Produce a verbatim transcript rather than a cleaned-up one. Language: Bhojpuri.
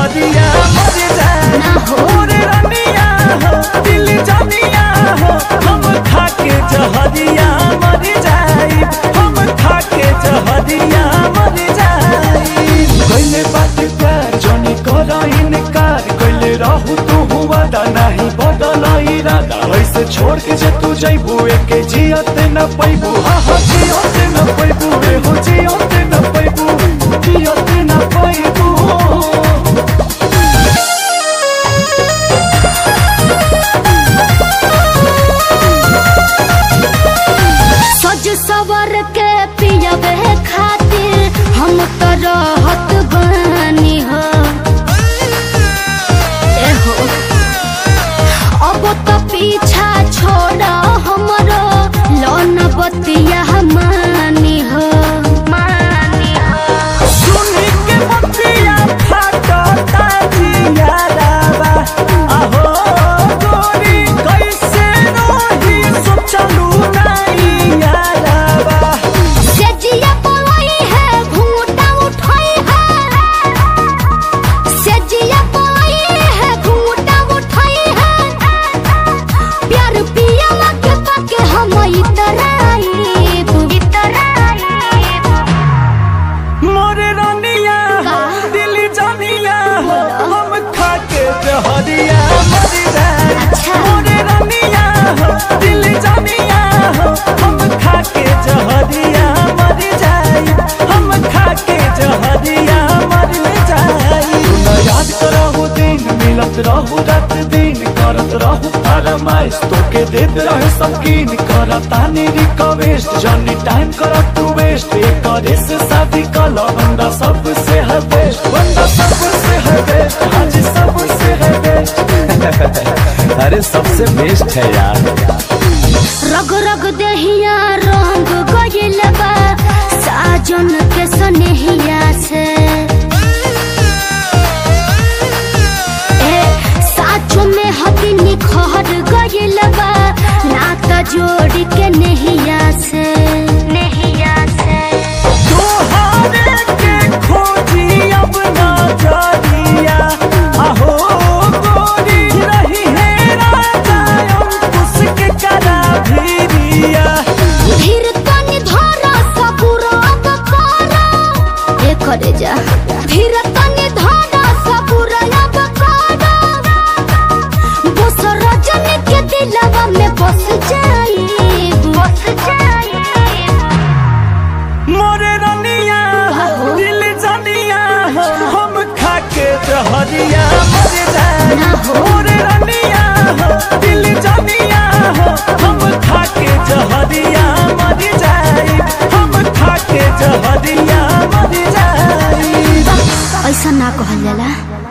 जहरिया मर जाई मोरे रनिया हो दिल जानिया हो हम खा के जहरिया मर जाई हम खा के जहरिया मर जाई कइले बात प्यार जनी करा इनकार कइले रहू तू हुआ दा नहीं बदल इरादा ऐसे छोड़ के जे तू जइबू एके जियत न पैबू हा हा जियत न पैबू रे हो जियत न पैबू जियत न पैबू सज सवर के पियबे खातिर हम तो रहत बानी हो ए हो अब तो पीछा छोड़ हमरो लोन बतिया मानी हो मानी हो सुनी के बतिया फाटो ताजिया रावा आहो गोरी कैसे रोही सोचलू नहीं यारावा से जिया बोलाई है घूंटा उठाई है से जिया बोलाई है घूंटा उठाई है प्यार पिया लगे पाके हम इतराई इतराई मोरे रनिया दिल जानिया हम खा के जहरिया मर जाई मोरे रनिया दिल जानिया हम खा के जहरिया मर जाई हम खा के जहरिया मर जाई न याद करहु दिन मिलत रहू रात दिन करत रहू फरमाइश तोके देत रहे सबकीन करतानी रिक्वेस्ट जनी टाइम करत तू वेस्ट करे से शादी कल बंदा सबसे है बेस्ट बंदा सबसे है बेस्ट हाजी सबसे है बेस्ट अरे सबसे बेस्ट है यार रग रग दहिया रंग गइल बा साजन के सनेहिया से ए साचो में हदी निखर गइल बा नात जोड़ के नहिया से नहिया से तोहरे के खोजी अब ना जानिया आहो गोरी रही है राजा अंकुश के करा भीरिया धीर तनी धरा सबुर अब करा ए करे जा धीर तनी धरा सबुर अब करा बस रजन के दिलवा में बस जाई बस जाई मोरे रनिया दिल जानिया हम खा के जहरिया मर जाई मोरे रनिया दिल जानिया हम खा के जहरिया मर जाई हम खा के जहरिया मर जाई ऐसा ना कहल जाला।